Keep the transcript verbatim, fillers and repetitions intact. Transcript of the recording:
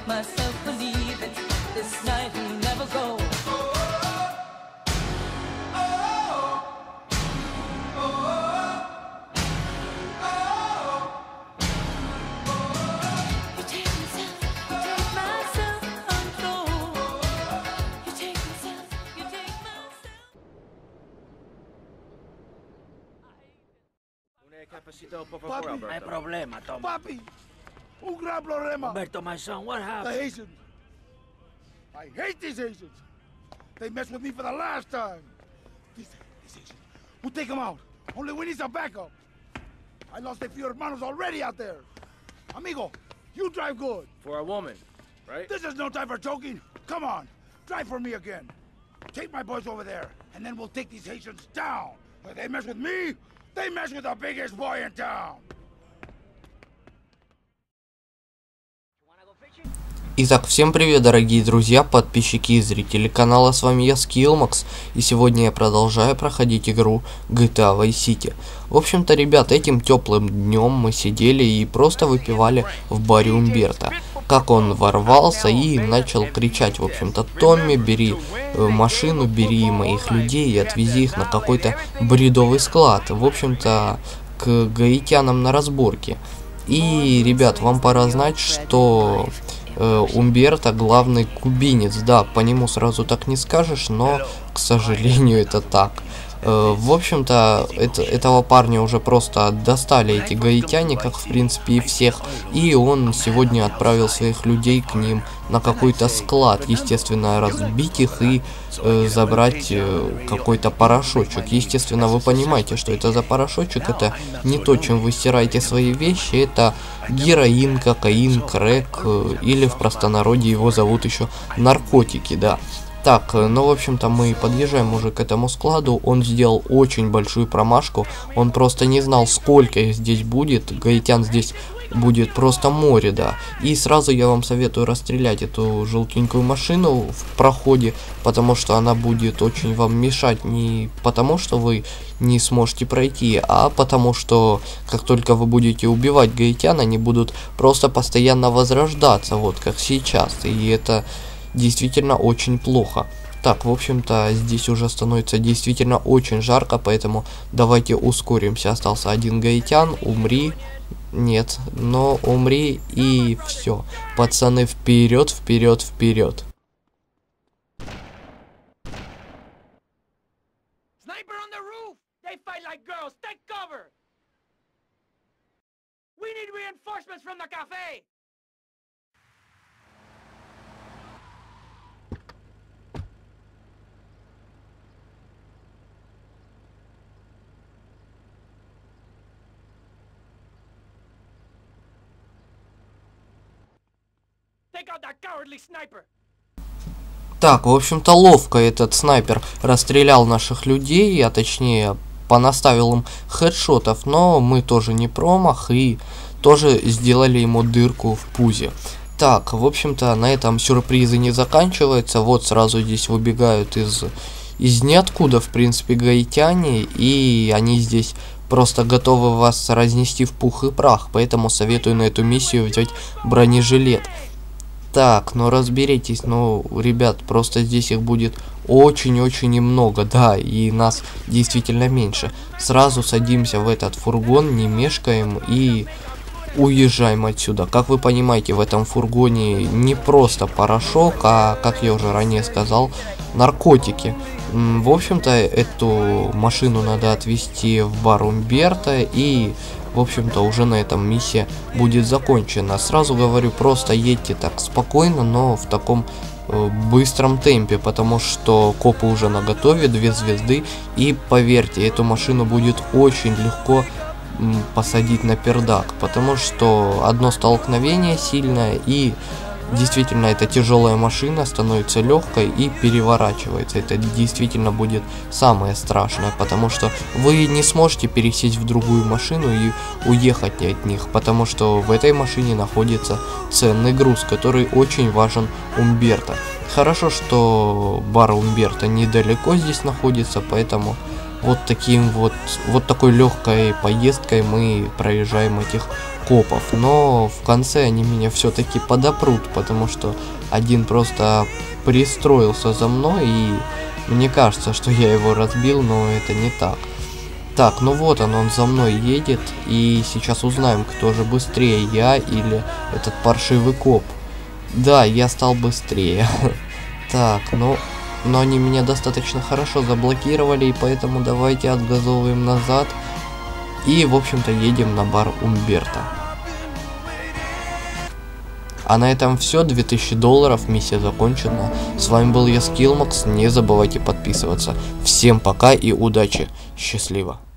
myself believing this night will never go. Papi, no hay problema, Tom. Papi, un gran problema. Humberto, my son, what The happened? Haitians. I hate these Haitians. They messed with me for the last time. These, these Haitians. We'll take them out. Only we need some backup. I lost a few hermanos already out there. Amigo, you drive good. For a woman, right? This is no time for joking. Come on, drive for me again. Take my boys over there, and then we'll take these Haitians down. If they mess with me, they mess with the biggest boy in town. Итак, всем привет, дорогие друзья, подписчики и зрители канала, с вами я, Skillmax, и сегодня я продолжаю проходить игру джи ти эй Vice City. В общем-то, ребят, этим теплым днем мы сидели и просто выпивали в баре Умберто. Как он ворвался и начал кричать, в общем-то: Томми, бери э, машину, бери моих людей и отвези их на какой-то бредовый склад, в общем-то, к гаитянам на разборке. И, ребят, вам пора знать, что э, Умберто главный кубинец. Да, по нему сразу так не скажешь, но, к сожалению, это так. Э, в общем-то, это, этого парня уже просто достали эти гаитяне, как в принципе и всех. И он сегодня отправил своих людей к ним на какой-то склад, естественно, разбить их и э, забрать э, какой-то порошочек. Естественно, вы понимаете, что это за порошочек. Это не то, чем вы стираете свои вещи. Это героин, кокаин, крэк, э, или в простонародье его зовут еще наркотики, да. Так, ну, в общем-то, мы подъезжаем уже к этому складу. Он сделал очень большую промашку. Он просто не знал, сколько их здесь будет. Гаитян здесь будет просто море, да. И сразу я вам советую расстрелять эту желтенькую машину в проходе, потому что она будет очень вам мешать. Не потому, что вы не сможете пройти, а потому что, как только вы будете убивать гаитян, они будут просто постоянно возрождаться, вот как сейчас. И это действительно очень плохо. Так, в общем-то, здесь уже становится действительно очень жарко, поэтому давайте ускоримся. Остался один гаитян, умри. Нет, но умри и все. Пацаны, вперед, вперед, вперед. Так, в общем-то, ловко этот снайпер расстрелял наших людей, а точнее понаставил им хедшотов, но мы тоже не промах и тоже сделали ему дырку в пузе. Так, в общем-то, на этом сюрпризы не заканчиваются. Вот сразу здесь выбегают из, из ниоткуда, в принципе, гаитяне, и они здесь просто готовы вас разнести в пух и прах, поэтому советую на эту миссию взять бронежилет. Так, ну разберитесь, ну, ребят, просто здесь их будет очень-очень немного, да, и нас действительно меньше. Сразу садимся в этот фургон, не мешкаем и уезжаем отсюда. Как вы понимаете, в этом фургоне не просто порошок, а, как я уже ранее сказал, наркотики. В общем-то, эту машину надо отвезти в бар Умберто, и, в общем-то, уже на этом миссия будет закончена. Сразу говорю, просто едьте так спокойно, но в таком э, быстром темпе, потому что копы уже наготове, две звезды, и поверьте, эту машину будет очень легко м, посадить на пердак, потому что одно столкновение сильное, и действительно эта тяжелая машина становится легкой и переворачивается. Это действительно будет самое страшное, потому что вы не сможете пересесть в другую машину и уехать от них, потому что в этой машине находится ценный груз, который очень важен Умберто. Хорошо, что бар Умберто недалеко здесь находится, поэтому вот таким вот, вот такой легкой поездкой мы проезжаем этих копов. Но в конце они меня все-таки подопрут, потому что один просто пристроился за мной, и мне кажется, что я его разбил, но это не так. Так, ну вот он, он за мной едет, и сейчас узнаем, кто же быстрее, я или этот паршивый коп. Да, я стал быстрее. Так, ну, но они меня достаточно хорошо заблокировали, и поэтому давайте отгазовываем назад. И, в общем-то, едем на бар Умберто. А на этом все, две тысячи долларов, миссия закончена. С вами был я, Skillmax, не забывайте подписываться. Всем пока и удачи, счастливо.